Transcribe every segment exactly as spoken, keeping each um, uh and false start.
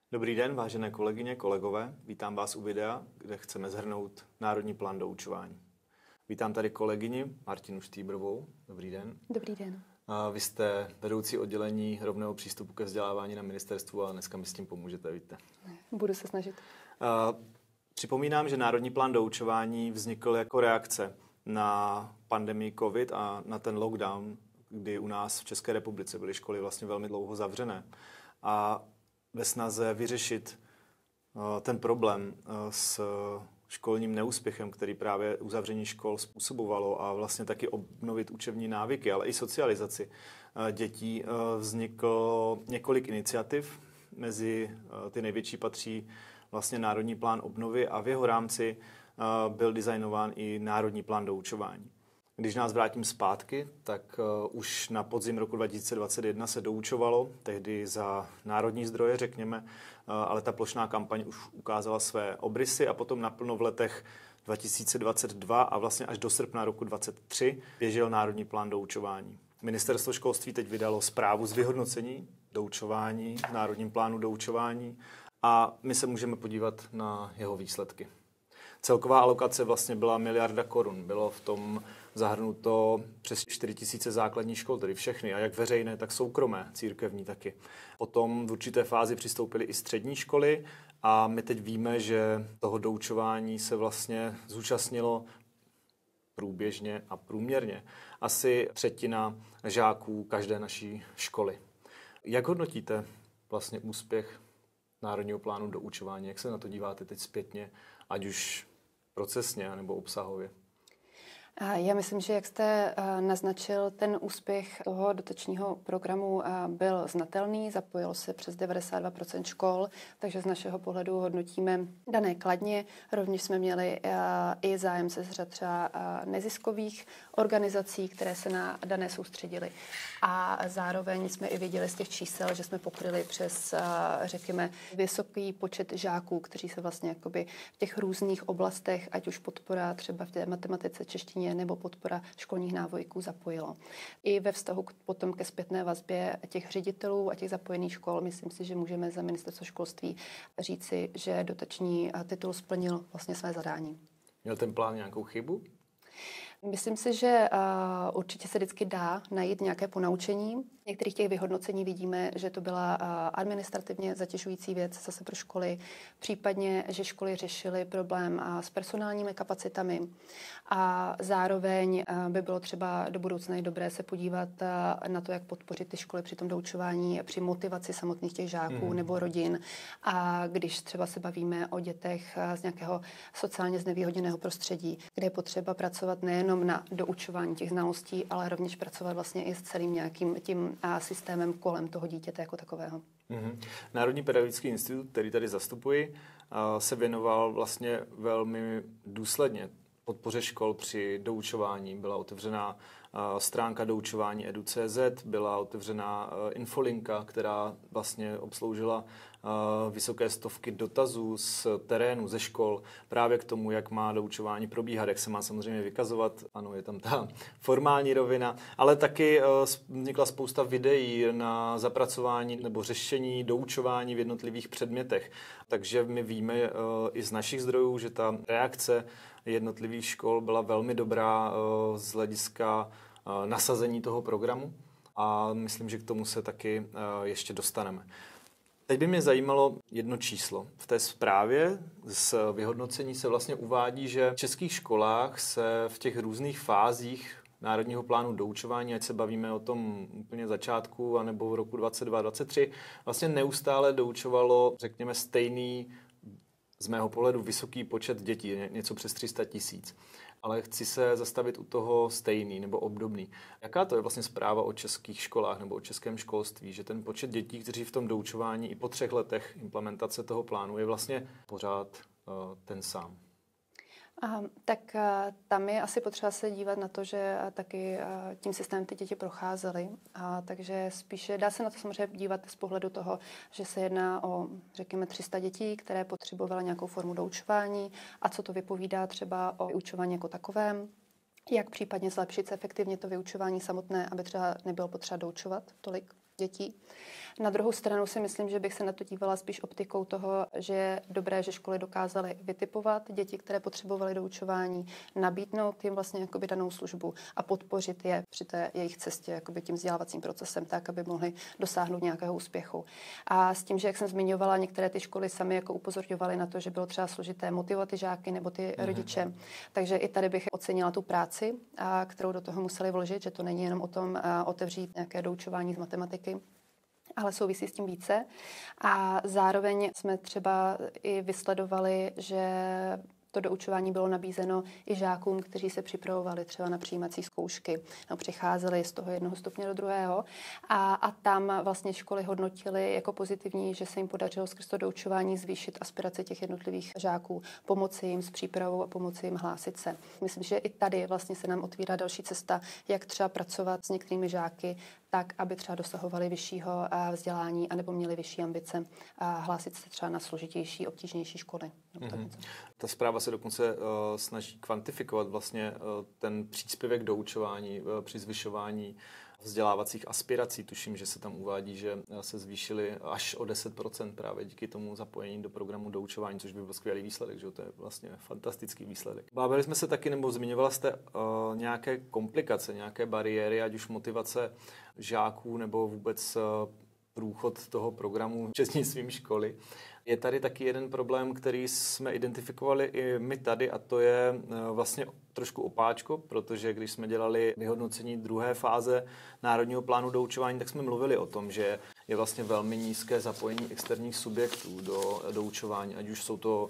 Dobrý den, vážené kolegyně, kolegové. Vítám vás u videa, kde chceme shrnout Národní plán doučování. Vítám tady kolegyni Martinu Štýbrovou. Dobrý den. Dobrý den. A vy jste vedoucí oddělení rovného přístupu ke vzdělávání na ministerstvu a dneska mi s tím pomůžete, víte. Budu se snažit. A připomínám, že Národní plán doučování vznikl jako reakce na pandemii COVID a na ten lockdown, kdy u nás v České republice byly školy vlastně velmi dlouho zavřené. A ve snaze vyřešit ten problém s školním neúspěchem, který právě uzavření škol způsobovalo, a vlastně taky obnovit učební návyky, ale i socializaci dětí, vzniklo několik iniciativ. Mezi ty největší patří vlastně Národní plán obnovy a v jeho rámci byl designován i Národní plán doučování. Když nás vrátím zpátky, tak uh, už na podzim roku dva tisíce dvacet jedna se doučovalo, tehdy za národní zdroje, řekněme, uh, ale ta plošná kampaň už ukázala své obrysy a potom naplno v letech dva tisíce dvacet dva a vlastně až do srpna roku dvacet tři běžel Národní plán doučování. Ministerstvo školství teď vydalo zprávu z vyhodnocení doučování, Národním plánu doučování, a my se můžeme podívat na jeho výsledky. Celková alokace vlastně byla miliarda korun. Bylo v tom zahrnuto přes čtyři tisíce základních škol, tedy všechny, a jak veřejné, tak soukromé, církevní taky. Potom v určité fázi přistoupily i střední školy a my teď víme, že toho doučování se vlastně zúčastnilo průběžně a průměrně asi třetina žáků každé naší školy. Jak hodnotíte vlastně úspěch Národního plánu doučování? Jak se na to díváte teď zpětně, ať už procesně nebo obsahově? Já myslím, že jak jste naznačil, ten úspěch toho dotačního programu byl znatelný, zapojilo se přes devadesát dva procent škol, takže z našeho pohledu hodnotíme dané kladně. Rovněž jsme měli i zájem se z řad třeba neziskových organizací, které se na dané soustředily. A zároveň jsme i viděli z těch čísel, že jsme pokryli přes, řekněme, vysoký počet žáků, kteří se vlastně jakoby v těch různých oblastech, ať už podpora třeba v té matematice, češtině nebo podpora školních návyků zapojilo. I ve vztahu k, potom ke zpětné vazbě těch ředitelů a těch zapojených škol, myslím si, že můžeme za ministerstvo školství říci, že dotační titul splnil vlastně své zadání. Měl ten plán nějakou chybu? Myslím si, že uh, určitě se vždycky dá najít nějaké ponaučení. V některých těch vyhodnocení vidíme, že to byla uh, administrativně zatěžující věc zase pro školy, případně, že školy řešily problém uh, s personálními kapacitami, a zároveň uh, by bylo třeba do budoucna dobré se podívat uh, na to, jak podpořit ty školy při tom doučování, při motivaci samotných těch žáků mm. nebo rodin. A když třeba se bavíme o dětech uh, z nějakého sociálně znevýhodněného prostředí, kde je potřeba pracovat nejen jenom na doučování těch znalostí, ale rovněž pracovat vlastně i s celým nějakým tím a, systémem kolem toho dítěte jako takového. Mm-hmm. Národní pedagogický institut, který tady zastupuji, se věnoval vlastně velmi důsledně podpoře škol při doučování. Byla otevřená stránka doučování edu tečka cé zet, byla otevřená infolinka, která vlastně obsloužila vysoké stovky dotazů z terénu, ze škol, právě k tomu, jak má doučování probíhat, jak se má samozřejmě vykazovat. Ano, je tam ta formální rovina, ale taky vznikla spousta videí na zapracování nebo řešení doučování v jednotlivých předmětech. Takže my víme i z našich zdrojů, že ta reakce jednotlivých škol byla velmi dobrá z hlediska nasazení toho programu, a myslím, že k tomu se taky ještě dostaneme. Teď by mě zajímalo jedno číslo. V té zprávě z vyhodnocení se vlastně uvádí, že v českých školách se v těch různých fázích Národního plánu doučování, ať se bavíme o tom úplně začátku, anebo v roku dvacet dva dvacet tři, vlastně neustále doučovalo, řekněme, stejný, z mého pohledu, vysoký počet dětí, něco přes tři sta tisíc. Ale chci se zastavit u toho stejný nebo obdobný. Jaká to je vlastně zpráva o českých školách nebo o českém školství, že ten počet dětí, kteří v tom doučování i po třech letech implementace toho plánu, je vlastně pořád uh, ten sám? A, tak a, tam je asi potřeba se dívat na to, že a, taky a, tím systémem ty děti procházely. A, takže spíše dá se na to samozřejmě dívat z pohledu toho, že se jedná o, řekněme, tři sta dětí, které potřebovaly nějakou formu doučování, a co to vypovídá třeba o vyučování jako takovém. Jak případně zlepšit efektivně to vyučování samotné, aby třeba nebylo potřeba doučovat tolik. dětí. Na druhou stranu si myslím, že bych se na to dívala spíš optikou toho, že je dobré, že školy dokázaly vytipovat děti, které potřebovaly doučování, nabídnout jim vlastně jakoby danou službu a podpořit je při té jejich cestě jakoby tím vzdělávacím procesem tak, aby mohli dosáhnout nějakého úspěchu. A s tím, že jak jsem zmiňovala, některé ty školy sami jako upozorňovaly na to, že bylo třeba složité motivovat ty žáky nebo ty mm-hmm. rodiče. Takže i tady bych ocenila tu práci, a kterou do toho museli vložit, že to není jenom o tom otevřít nějaké doučování z matematiky, ale souvisí s tím více. A zároveň jsme třeba i vysledovali, že to doučování bylo nabízeno i žákům, kteří se připravovali třeba na přijímací zkoušky, no, přicházeli z toho jednoho stupně do druhého a, a tam vlastně školy hodnotily jako pozitivní, že se jim podařilo skrz to doučování zvýšit aspirace těch jednotlivých žáků, pomoci jim s přípravou a pomoci jim hlásit se. Myslím, že i tady vlastně se nám otvírá další cesta, jak třeba pracovat s některými žáky, tak, aby třeba dosahovali vyššího vzdělání anebo měli vyšší ambice a hlásit se třeba na složitější, obtížnější školy. Mm-hmm. Ta zpráva se dokonce uh, snaží kvantifikovat vlastně uh, ten příspěvek doučování uh, při zvyšování vzdělávacích aspirací. Tuším, že se tam uvádí, že se zvýšily až o deset procent právě díky tomu zapojení do programu doučování, což by byl skvělý výsledek, že to je vlastně fantastický výsledek. Bavili jsme se taky, nebo zmiňovala jste uh, nějaké komplikace, nějaké bariéry, ať už motivace žáků nebo vůbec uh, průchod toho programu čestnictvím školy. Je tady taky jeden problém, který jsme identifikovali i my tady, a to je vlastně trošku opáčko, protože když jsme dělali vyhodnocení druhé fáze Národního plánu doučování, tak jsme mluvili o tom, že je vlastně velmi nízké zapojení externích subjektů do doučování, ať už jsou to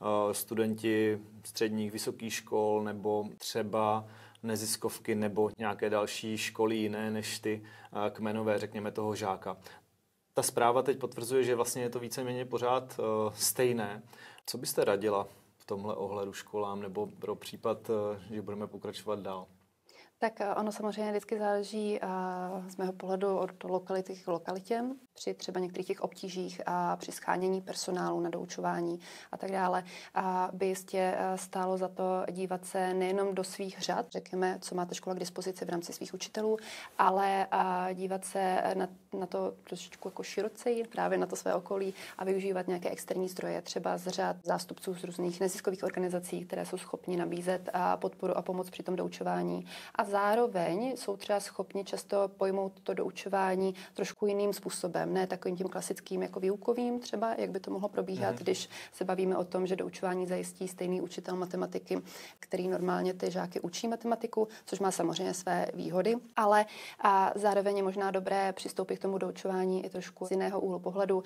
studenti středních, vysokých škol, nebo třeba neziskovky, nebo nějaké další školy jiné než ty kmenové, řekněme, toho žáka. Ta zpráva teď potvrzuje, že vlastně je to víceméně pořád uh, stejné. Co byste radila v tomhle ohledu školám nebo pro případ, uh, že budeme pokračovat dál? Tak ono samozřejmě vždycky záleží uh, z mého pohledu od lokality k lokalitě, při třeba některých těch obtížích a při schánění personálu na doučování a tak dále. A by jistě stálo za to dívat se nejenom do svých řad, řekněme, co máte škola k dispozici v rámci svých učitelů, ale uh, dívat se na, na to trošičku jako široceji, právě na to své okolí a využívat nějaké externí zdroje, třeba z řad zástupců z různých neziskových organizací, které jsou schopni nabízet a podporu a pomoc při tom doučování. A zároveň jsou třeba schopni často pojmout to doučování trošku jiným způsobem, ne takovým tím klasickým jako výukovým třeba, jak by to mohlo probíhat, mm. když se bavíme o tom, že doučování zajistí stejný učitel matematiky, který normálně ty žáky učí matematiku, což má samozřejmě své výhody, ale a zároveň je možná dobré přistoupit k tomu doučování i trošku z jiného úhlu pohledu,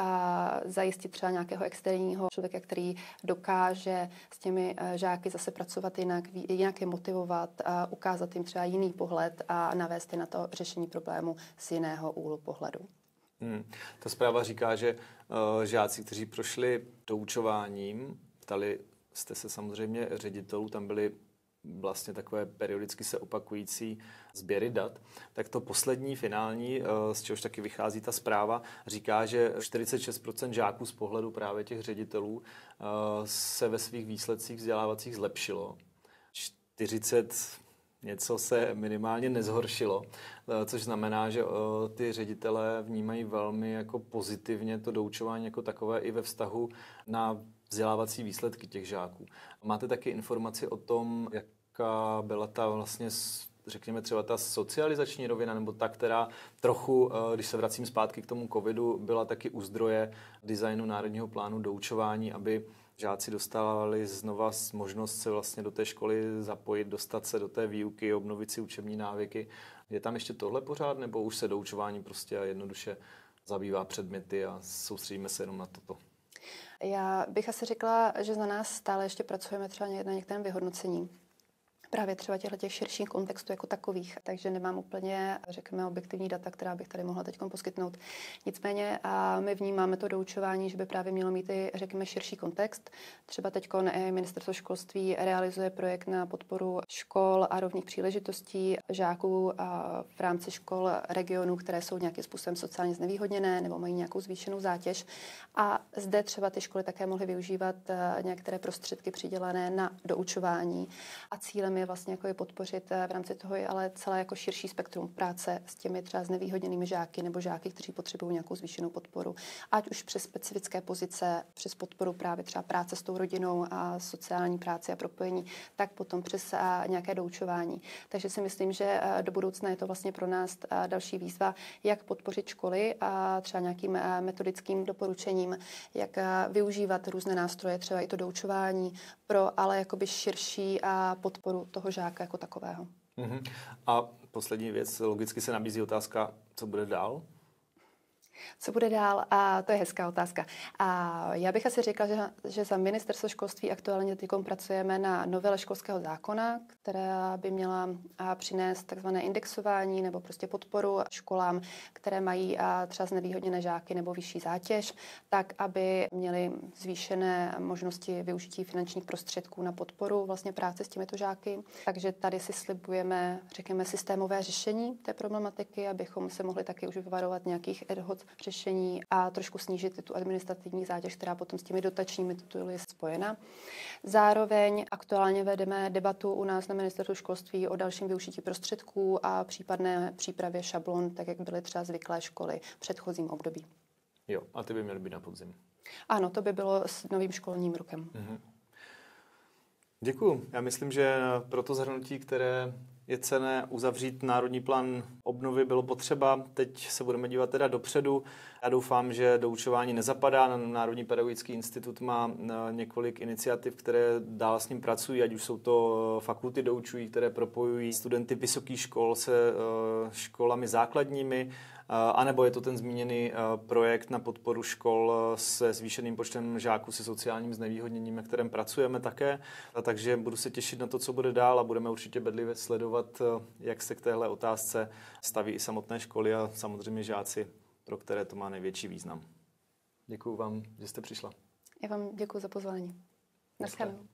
a zajistit třeba nějakého externího člověka, který dokáže s těmi žáky zase pracovat jinak, jinak je motivovat, a ukázat jim třeba jiný pohled a navést je na to řešení problému z jiného úhlu pohledu. Hmm. Ta zpráva říká, že uh, žáci, kteří prošli doučováním, ptali jste se samozřejmě ředitelů, tam byly vlastně takové periodicky se opakující sběry dat, tak to poslední, finální, uh, z čehož taky vychází ta zpráva, říká, že čtyřicet šest procent žáků z pohledu právě těch ředitelů uh, se ve svých výsledcích vzdělávacích zlepšilo. čtyřicet něco se minimálně nezhoršilo, což znamená, že ty ředitelé vnímají velmi jako pozitivně to doučování jako takové i ve vztahu na vzdělávací výsledky těch žáků. Máte taky informaci o tom, jaká byla ta vlastně, řekněme třeba ta socializační rovina, nebo ta, která trochu, když se vracím zpátky k tomu covidu, byla taky u zdroje designu Národního plánu doučování, aby žáci dostávali znova možnost se vlastně do té školy zapojit, dostat se do té výuky, obnovit si učební návyky. Je tam ještě tohle pořád, nebo už se doučování prostě jednoduše zabývá předměty a soustředíme se jenom na toto? Já bych asi řekla, že za nás stále ještě pracujeme třeba na některém vyhodnocení. Právě třeba těch širších kontextů jako takových, takže nemám úplně, řekněme, objektivní data, která bych tady mohla teď poskytnout. Nicméně a my vnímáme to doučování, že by právě mělo mít i, řekněme, širší kontext. Třeba teď Ministerstvo školství realizuje projekt na podporu škol a rovných příležitostí žáků v rámci škol regionů, které jsou nějakým způsobem sociálně znevýhodněné nebo mají nějakou zvýšenou zátěž. A zde třeba ty školy také mohly využívat některé prostředky přidělené na doučování. A cílem je je vlastně jako je podpořit v rámci toho, ale celé jako širší spektrum práce s těmi třeba znevýhodněnými žáky nebo žáky, kteří potřebují nějakou zvýšenou podporu. Ať už přes specifické pozice, přes podporu právě třeba práce s tou rodinou a sociální práci a propojení, tak potom přes nějaké doučování. Takže si myslím, že do budoucna je to vlastně pro nás další výzva, jak podpořit školy a třeba nějakým metodickým doporučením, jak využívat různé nástroje, třeba i to doučování, pro ale jakoby širší a podporu toho žáka jako takového. Mm-hmm. A poslední věc, logicky se nabízí otázka, co bude dál? Co bude dál? A to je hezká otázka. A já bych asi řekla, že, že za ministerstvo školství aktuálně teď pracujeme na novele školského zákona, která by měla přinést takzvané indexování nebo prostě podporu školám, které mají třeba znevýhodněné žáky nebo vyšší zátěž, tak, aby měli zvýšené možnosti využití finančních prostředků na podporu vlastně práce s těmito žáky. Takže tady si slibujeme, řekněme, systémové řešení té problematiky, abychom se mohli taky už vyvarovat nějakých ad hoc řešení a trošku snížit tu administrativní zátěž, která potom s těmi dotačními tituly je spojena. Zároveň aktuálně vedeme debatu u nás na ministerstvu školství o dalším využití prostředků a případné přípravě šablon, tak jak byly třeba zvyklé školy v předchozím období. Jo, a ty by měly být na podzim. Ano, to by bylo s novým školním rokem. Mhm. Děkuju. Já myslím, že pro to shrnutí, které je cenné uzavřít národní plán obnovy, bylo potřeba. Teď se budeme dívat teda dopředu. Já doufám, že doučování nezapadá. Národní pedagogický institut má několik iniciativ, které dál s ním pracují, ať už jsou to fakulty doučují, které propojují studenty vysokých škol se školami základními, anebo je to ten zmíněný projekt na podporu škol se zvýšeným počtem žáků se sociálním znevýhodněním, na kterém pracujeme také. Takže budu se těšit na to, co bude dál a budeme určitě bedlivě sledovat, jak se k téhle otázce staví i samotné školy a samozřejmě žáci, pro které to má největší význam. Děkuju vám, že jste přišla. Já vám děkuji za pozvání. Naschledanou.